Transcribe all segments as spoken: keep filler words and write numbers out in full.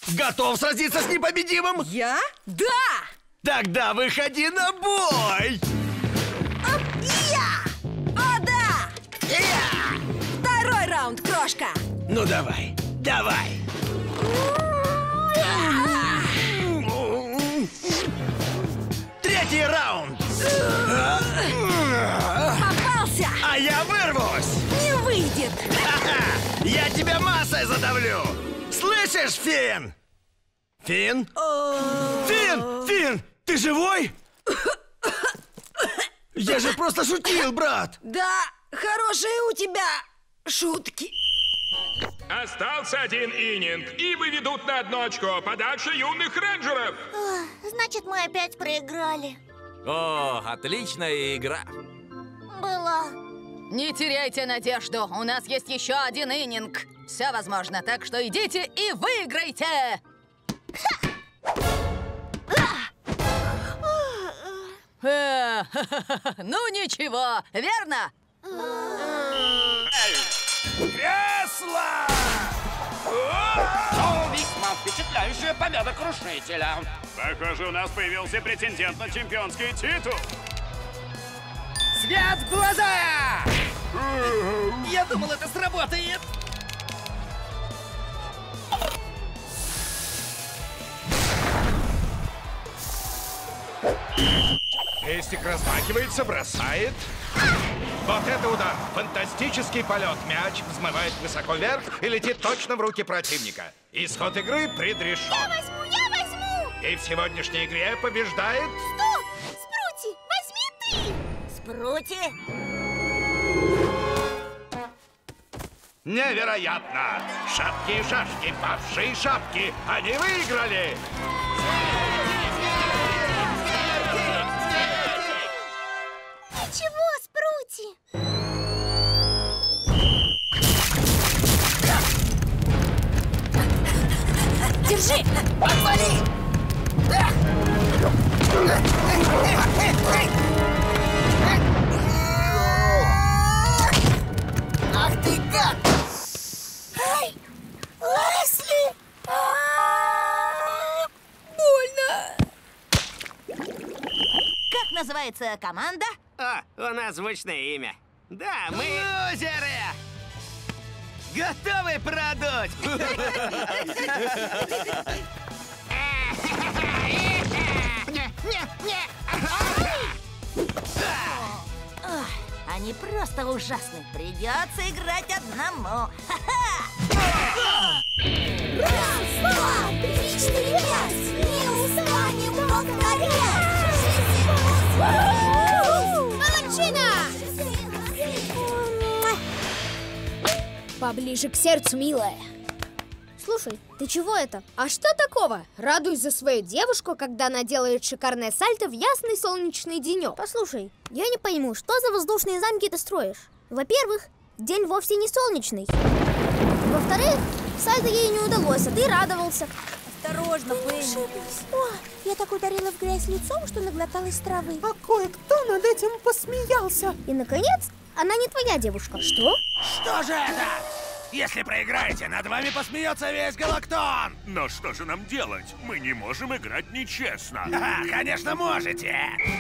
Готов сразиться с непобедимым? Я? Да! Тогда выходи на бой! Оп, я! О, да! Я! Второй раунд, крошка! Ну давай, давай! Третий раунд! Попался! А я вырвусь! Не выйдет! Ха-ха! Я тебя массой задавлю! Слышишь, Финн? Финн? Финн! Финн! Ты живой? Я же просто шутил, брат! Да, хорошие у тебя шутки. Остался один иннинг, и выведут на одно очко подальше юных рейнджеров. Ох, значит, мы опять проиграли. О, отличная игра. Была. Не теряйте надежду, у нас есть еще один иннинг. Все возможно, так что идите и выиграйте! Э, ну ничего, верно? Кресло! О, весьма впечатляющая победа крушителя. Похоже, у нас появился претендент на чемпионский титул. Свет в глаза! Я думал, это сработает. Крестик размахивается, бросает. Вот это удар! Фантастический полет. Мяч взмывает высоко вверх и летит точно в руки противника. Исход игры предрешен. Я возьму, я возьму! И в сегодняшней игре побеждает... Стоп! Спрути, возьми ты! Спрути? Невероятно! Шапки и шашки, павшие шапки, они выиграли! Ничего, Спрути! Держи! Отвали! Ах ты гад! Ай! Лесли! Больно! Как называется команда? О, у нас звучное имя. Да, мы... Лузеры! Готовы продуть? Ох, они просто ужасны. Придется играть одному. Раз, два, три, четыре, пять. Не устанем повторять. Молодчина! Поближе к сердцу, милая. Слушай, ты чего это? А что такого? Радуюсь за свою девушку, когда она делает шикарное сальто в ясный солнечный денек. Послушай, я не пойму, что за воздушные замки ты строишь? Во-первых, день вовсе не солнечный. Во-вторых, сальто ей не удалось, а ты радовался. Осторожно, Пенни. О, я так ударила в грязь лицом, что наглоталась травы. А кое-кто над этим посмеялся. И, наконец, она не твоя девушка. Что? Что же это? Если проиграете, над вами посмеется весь Галактон! Но что же нам делать? Мы не можем играть нечестно. Ага, конечно, можете!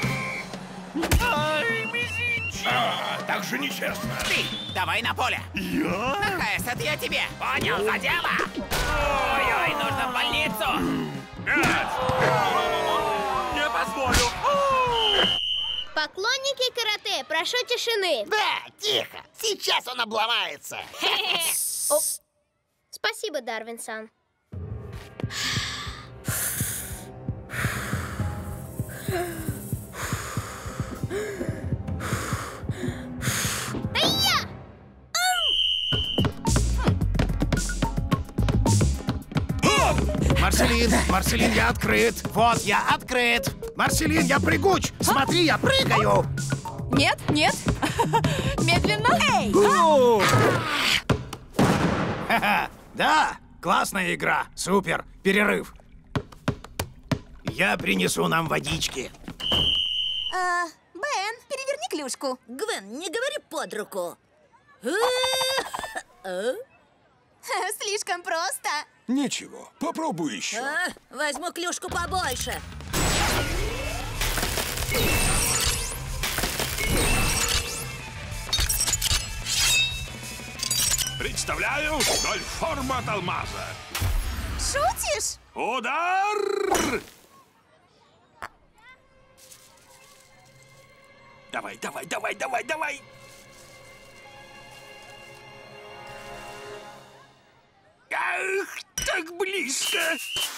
Ай, мизинчик! А, так же нечестно! Ты, давай на поле! Я? Нахайс, это я тебе! Понял, за дело! Ой-ой, нужно в больницу! Нет! Не позволю! Поклонники карате, прошу тишины. Да, тихо! Сейчас он обломается! Спасибо, Дарвин-сан. Марселин, Марселин, я открыт! Вот, я открыт! Марселин, я прыгуч! Смотри, я прыгаю! Нет, нет. Медленно. Эй! Ха-ха. Да, классная игра, супер, перерыв. Я принесу нам водички. А, Бен, переверни клюшку. Гвен, не говори под руку. Слишком просто. Ничего, попробуй еще. А, возьму клюшку побольше. Представляю, гольф-форма от алмаза. Шутишь? Удар! Давай, давай, давай, давай, давай! Ах, так близко!